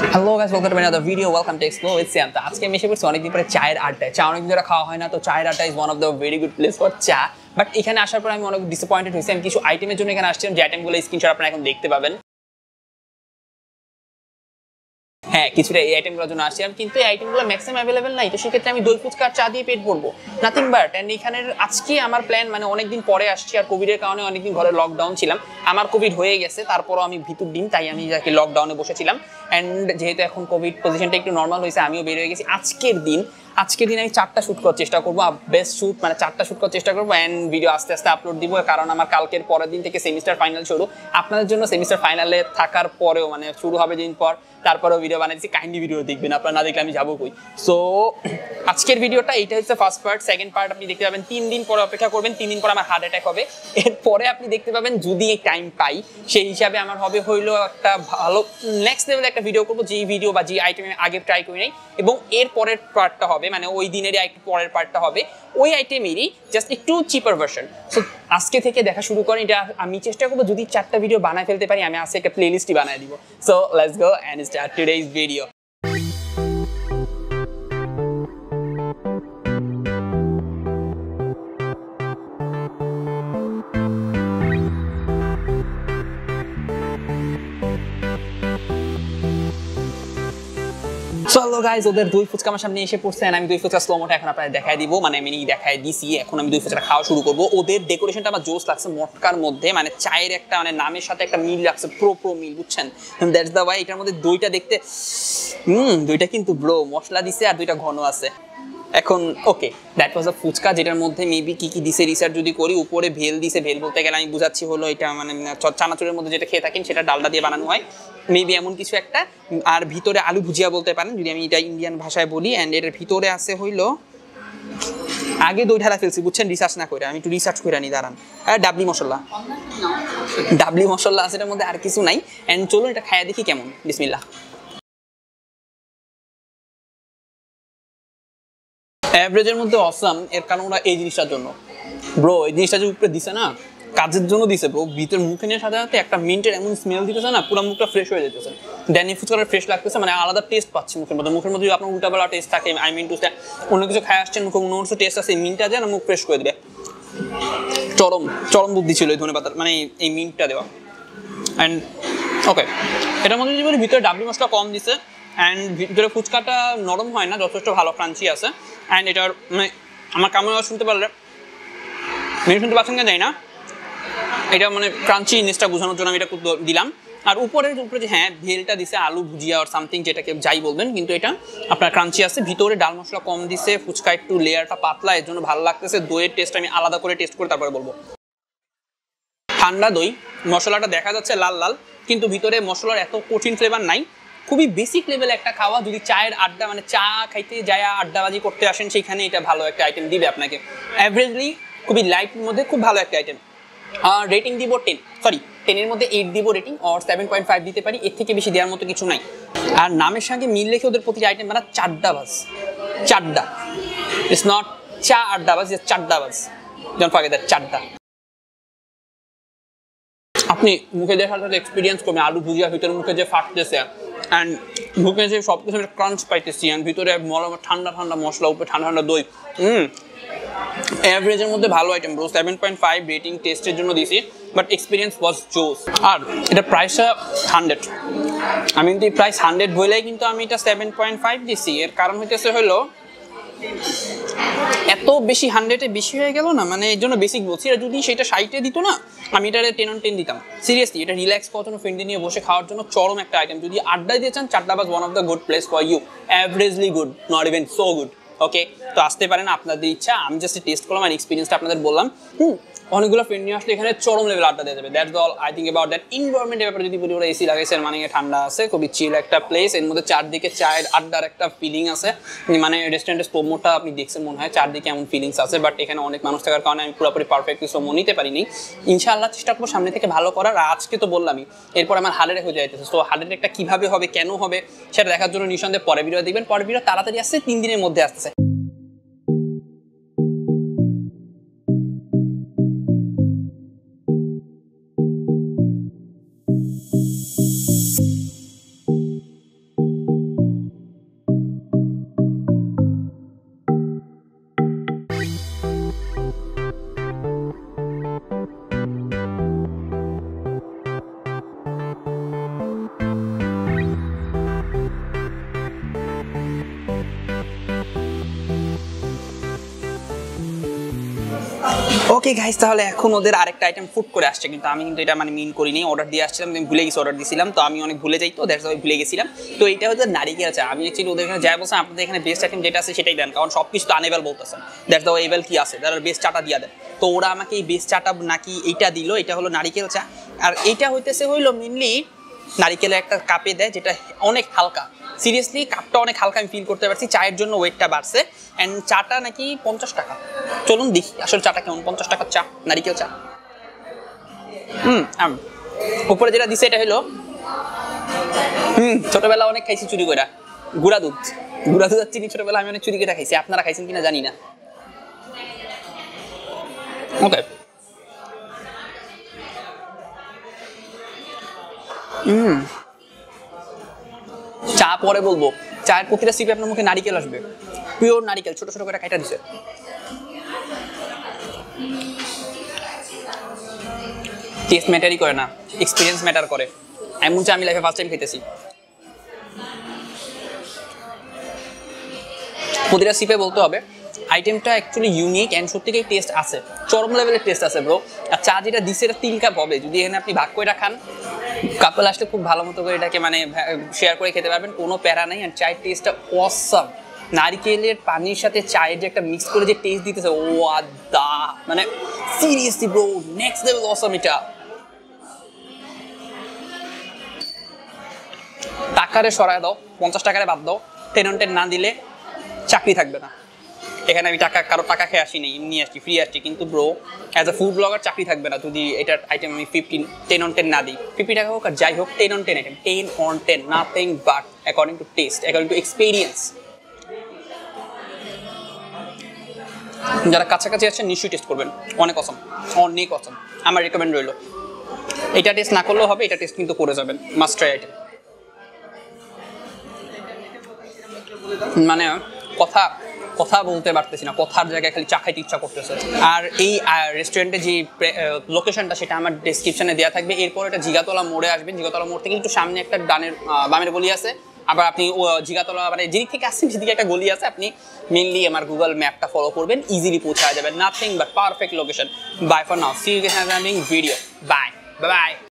Hello guys, welcome to another video. Welcome to Explore with Siyam. তো আজকে আমি এসে পড়ছি অনেকদিন পরে চায়ের আড্ডায়। চা অনেকদিন ধরে খাওয়া হয় না, তো চায়ের আড্ডা is one of the very good place for cha. But এখানে আসার পর আমি অনেক ডিসঅ্যাপয়েন্টেড হয়েছি। আমি কিছু আইটেমের জন্য এখানে আসছিলাম, যে আইটেমগুলো স্ক্রিনশট আপনারা এখন দেখতে পাবেন। হ্যাঁ, কিছুটা এই আইটেমগুলোর জন্য আসছিলাম, কিন্তু এই আইটেমগুলো ম্যাক্সিমাম অ্যাভেলেবেল নাই। তো সেক্ষেত্রে আমি দই ফুচকা আর চা দিয়ে পেট ভরবো, নাথিং বাট। অ্যান্ড এখানের আজকে আমার প্ল্যান, মানে অনেকদিন পরে আসছি, আর কোভিডের কারণে অনেকদিন ঘরে লকডাউন ছিলাম। আমার কোভিড হয়ে গেছে, তারপরও আমি ভিতর ডিম, তাই আমি যাকে লকডাউনে বসেছিলাম। অ্যান্ড যেহেতু এখন কোভিড পজিশনটা একটু নর্মাল হয়েছে, আমিও বের হয়ে গেছি। আজকের দিন আমি 4টা শ্যুট করার চেষ্টা করবো, বেস্ট শ্যুট, মানে 4টা শ্যুট করার চেষ্টা করবো। অ্যান্ড ভিডিও আস্তে আস্তে আপলোড দিব, কারণ আমার কালকের পরের দিন থেকে সেমিস্টার ফাইনাল শুরু। আপনাদের জন্য সেমিস্টার ফাইনালে থাকার পরেও, মানে শুরু হবে দিন পর, তারপরেও ভিডিও বানাইছি। কাইন্ডলি ভিডিও দেখবেন, আপনারা না দেখলে আমি যাবো কই। সো আজকের ভিডিওটা এইটা হচ্ছে ফার্স্ট পার্ট। সেকেন্ড পার্ট আপনি দেখতে পাবেন 3 দিন পরে, অপেক্ষা করবেন। 3 দিন পরে আমার হার্ট অ্যাটাক হবে। এরপরে আপনি দেখতে পাবেন, যদি এই টাইম পাই, সেই হিসাবে আমার হবে হইলো একটা ভালো নেক্সট লেভেলে একটা ভিডিও করবো, যেই ভিডিও বা যে আইটেম আমি আগে ট্রাই করি নাই। এবং এর পরের পার্টটা হবে, মানে ওই দিনেরই একটু পরের পার্টটা হবে ওই আইটেমেরই জাস্ট একটু চিপার ভার্সন। সো আজকে থেকে দেখা শুরু করেন। এটা আমি চেষ্টা করবো, যদি 4টা ভিডিও বানায় ফেলতে পারি, আমি আজকে একটা প্লেলিস্টই বানায় দিব। So let's go and start today's video. চলো গাইজ, ওদের দই ফুচকা আমার সামনে এসে পড়ছে। আমি দই ফুচকা স্লোমোটা এখন আপনাদের দেখাই দিব, মানে আমি দেখাই দিছি। এখন আমি দই ফুচকা খাওয়া শুরু করবো। ওদের ডেকোরেশনটা আমার জোস লাগছে, মটকার মধ্যে, মানে চায়ের একটা, মানে নামের সাথে একটা মিল লাগছে, প্রো মিল, বুঝছেন? That's the why. এটার মধ্যে দইটা দেখতে, দইটা কিন্তু ব্রো মশলা দিছে, আর দইটা ঘন আছে। এখন ওকে, দ্যাট ওয়াজ আ ফুচকা, যেটার মধ্যে মেবি কি কি দিছে রিসার্চ যদি করি। উপরে ভেল দিছে, ভেল বলতে গেলে আমি বুঝাচ্ছি হলো এটা, মানে চানাচুরের মধ্যে যেটা খেয়ে থাকেন সেটা ডালডা দিয়ে বানানো হয়, মেবি এমন কিছু একটা। আর ভিতরে আলু ভুজিয়া বলতে পারেন, যদি আমি এটা ইন্ডিয়ান ভাষায় বলি। অ্যান্ড এটার ভিতরে আছে হইলো, আগে দই ঢালা ফেলছি, বুঝছেন, রিসার্চ না করে। আমি একটু রিসার্চ করে আনি, দাঁড়ান। আর ডাবলি মশলা আছে এটার মধ্যে, আর কিছু নাই। অ্যান্ড চলুন এটা খাইয়া দেখি কেমন। বিসমিল্লাহ। অ্যাভারেজের মধ্যে অসাম, এর কারণ ওরা এই জিনিসটার জন্য, ব্রো, এই জিনিসটা যে উপরে দিছে না, কাজের জন্য দিছে ব্রো। ভিতরে মুখে নিয়ে সাথে সাথে একটা মিন্টের এমন স্মেল দিতেছে না, পুরো মুখটা ফ্রেশ হয়ে যেতেছে। দেন এই ফুচকাটা ফ্রেশ লাগতেছে, মানে আলাদা টেস্ট পাচ্ছি মুখের মধ্যে যদি আপনার উল্টাপাল্টা টেস্ট থাকে, আই মিন টু অন্য কিছু খাই আসছেন, মুখে অন্য কিছু টেস্ট আছে, এই মিন্টটা দেয় না, মুখ ফ্রেশ করে দেবে। চরম বুদ্ধি ছিল এই ধনে পাতার, মানে এই মিন্টটা দেওয়া। অ্যান্ড ওকে, এটার মধ্যে যদি বলি, ভিতরে ডাবলি মশলা কম দিছে। অ্যান্ড ভিতরে ফুচকাটা নরম হয় না, যথেষ্ট ভালো ক্রাঞ্চি আছে। অ্যান্ড এটার মানে আমার কেমন শুনতে পারলে, মেনু শুনতে পাচ্ছেন না, যাই না, এটা মানে ক্রাঞ্চি জিনিসটা বোঝানোর জন্য আমি এটা দিলাম। আর উপরে যে হ্যাঁ ভেলটা দিছে, আলু ভুজিয়া আর সামথিং, যেটাকে যাই বলবেন, কিন্তু এটা আপনার ক্রাঞ্চি আছে। ভিতরে ডাল মশলা কম দিছে, ফুচকা একটু লেয়ারটা পাতলা, এর জন্য ভালো লাগতেছে। দইয়ের টেস্ট আমি আলাদা করে টেস্ট করে তারপরে বলবো। ঠান্ডা দই, মশলাটা দেখা যাচ্ছে লাল লাল, কিন্তু ভিতরে মশলার এত কঠিন ফ্লেভার নাই। খুবই বেসিক লেভেল একটা খাওয়া। যদি চায়ের আড্ডা, মানে চা খাইতে যায় আড্ডাবাজি করতে আসেন, সেইখানে এটা ভালো একটা আইটেম দিবে আপনাকে। অ্যাভারেজলি খুবই লাইটের মধ্যে খুব ভালো একটা আইটেম। রেটিং দিব 10 এর মধ্যে 8 দিব রেটিং, আর 7.5 দিতে পারি। এর থেকে বেশি দেওয়ার মতো কিছু নাই। আর নামের সঙ্গে মিল রেখে ওদের প্রতিটা আইটেম বানা চাড্ডাবাজ। Chadha, it's not cha Addabaj, it's Chaddabaj. Don't forget that, Chadda. আপনি মুখে দেখার সাথে এক্সপিরিয়েন্স করবেন, আলু ভুজিয়া ভিতরে মুখে যে ফাটতেছে, অ্যান্ড মুখে যে সব কিছু ক্রাঞ্চ পাইতেছি, অ্যান্ড ভিতরে ঠান্ডা মশলা, উপরে ঠান্ডা দই। অ্যাভারেজের মধ্যে ভালো আইটেম ব্রো। 7.5 রেটিং টেস্টের জন্য দিছি, বাট এক্সপিরিয়েন্স ওয়াজ জোস। আর এটা প্রাইসটা 100, আমি কিন্তু এই প্রাইস 100 বলেই কিন্তু আমি এটা 7.5 দিছি। এর কারণ হইতেছে হলো, এত বেশি 100-এ বেশি হয়ে গেল না, মানে এর জন্য বেসিক বলছি। আর যদি সেটা 60-এ দিত না, আমি এটা 10 on 10 দিতাম। সিরিয়াসলি, এটা রিল্যাক্স করার জন্য, ফ্রেন্ডে নিয়ে বসে খাওয়ার জন্য চরম একটা আইটেম। যদি আড্ডায় দিয়ে চান, Chaddabaj one of the good place for you. Averagely good, not even so good. Okay, তো আসতে পারেন, আপনাদের ইচ্ছা। আমি জাস্ট টেস্ট করলাম আর এক্সপিরিয়েন্সটা আপনাদের বললাম। অনেকগুলো ফ্রেন্ড নিয়ে আসলে এখানে চরম লেভেল আড্ডা দিয়ে যাবে। That's all I think about that. এনভায়রনমেন্টের ব্যাপারে যদি বলি, ওরা এসি লাগাইছে, মানে ঠান্ডা আছে, খুবই চিল একটা প্লেস। এর মধ্যে চারদিকে চায়ের আড্ডার একটা ফিলিং আছে, মানে রেস্টুরেন্টের স্টোমোটা আপনি দেখছেন মনে হয়, চারদিকে এমন ফিলিংস আছে। বাট এখানে অনেক মানুষ থাকার কারণে আমি পুরোপুরি পারফেক্টলি স্টোমো নিতে পারিনি। ইনশাআল্লাহ চেষ্টা করবো সামনে থেকে ভালো করার। আজকে তো বললামই, এরপর আমার হার্টের হয়ে যাইতেছে। সো হার্টের একটা কীভাবে হবে, কেন হবে, সেটা দেখার জন্য নিঃসন্দেহে পরে ভিডিও দেখবেন। পরে ভিডিও তাড়াতাড়ি আসছে, 3 দিনের মধ্যে আসতেছে। ওকে গাইস, তাহলে এখন ওদের আরেকটা আইটেম ফুড করে আসছে, কিন্তু আমি কিন্তু এটা মানে মিন করিনি, অর্ডার দিয়ে আসছিলাম, আমি ভুলে গেছি অর্ডার দিয়েছিলাম, তো আমি অনেক ভুলে যাই, তো দ্যাটস ওয়াই ভুলে গেছিলাম। তো এটা হচ্ছে নারিকেল চা। আমি অ্যাকচুয়ালি ওদের এখানে যাই বলছেন আপনাদের এখানে বেস্ট আইটেম যেটা আছে সেটাই দেন, কারণ সব কিছু তো আনএভেল বলতেছেন, দ্যাটস দ্য এভেল কি আছে তারা বেস্ট চাটা দিয়ে দেন। তো ওরা আমাকে এই বেস্ট চাটা নাকি এইটা দিল, এটা হলো নারিকেল চা। আর এইটা হইতেছে হইলো মেনলি নারিকেলের একটা কাপে দেয়, যেটা অনেক হালকা, সিরিয়াসলি কাপটা অনেক হালকা আমি ফিল করতে পারছি। চায়ের জন্য ওয়েটটা বাড়ছে, অ্যান্ড চাটা নাকি 50 টাকা। চলুন দেখি আসলে চাটা কেমন। 50 টাকার চা, নারিকেল চা। উপরে যেটা দিছে এটা হলো ছোটবেলা অনেক খাইছি চুরি করে গুঁড়া দুধ আর চিনি, ছোটবেলা আমি অনেক চুরি করে খাইছি, আপনারা খাইছেন কিনা জানি না। ওকে, চা পরে বলবো। চায়ের প্রতিটা সিপে আপনার মুখে নারিকেল আসবে, পিওর নারিকেল, ছোট ছোট করে কাটা দিছে। টেস্ট ম্যাটারই করে না, এক্সপিরিয়েন্স ম্যাটার করে। এমন চা আমি লাইফে ফার্স্ট টাইম খেতেছি। প্রতিটা সিপে বলতে হবে আইটেমটা অ্যাকচুয়ালি ইউনিক অ্যান্ড সত্যিকার টেস্ট আছে, চরম লেভেলের টেস্ট আছে ব্রো। আর চা যেটা দিছে এটা 3 কাপ হবে, যদি এখানে আপনি ভাগ করে খান, কাপল আসলে খুব ভালো মতো করে এটাকে মানে শেয়ার করে খেতে পারবেন, কোনো প্যারা নাই। আর চায়ের টেস্টটা অসাম, নারিকেলের পানির সাথে চায়ের যে একটা মিক্স করে যে টেস্ট দিতেছে, ও আদা, মানে seriously bro next level awesome এটা। টাকারে সরায় দাও, 50 টাকারে বাদ দাও, 10 on 10 না দিলে চাকরি থাকবে না। এখানে আমি কারো টাকা খেয়ে আসি নাই, এমনি আসছি, ফ্রি আসছি, কিন্তু bro as a food blogger চাকরি থাকবে না যদি এটার আইটেম আমি 10 on 10 না দিই। 50 টাকা হোক আর যাই হোক, 10 on 10 item, 10 on 10, nothing but according to taste, according to experience. যারা কাছাকাছি আছেন নিশ্চয়ই টেস্ট করবেন, অনেক অসম, অনেক অসম, আমার রেকমেন্ড রইল। এটা টেস্ট না করলেও হবে, এটা টেস্ট কিন্তু করে যাবেন, মাস্ট ট্রাই আইটেম। মানে কথা বলতে পারতেছি না, কথার জায়গায় খালি চা খাইতে ইচ্ছা করতেছে। আর এই রেস্টুরেন্টের যে লোকেশনটা সেটা আমার ডেসক্রিপশনে দেওয়া থাকবে। এরপর এটা জিগাতলা মোড়ে আসবেন, জিগাতলা মোড় থেকে একটু সামনে একটা বামের গলি আছে, আবার আপনি জিগাতলা মানে যেদিক থেকে আসছেন সেদিকে একটা গলি আছে, আপনি মেনলি আমার গুগল ম্যাপটা ফলো করবেন, ইজিলি পৌঁছা যাবেন। Nothing but perfect location. Bye for now, see you guess in a video. Bye by.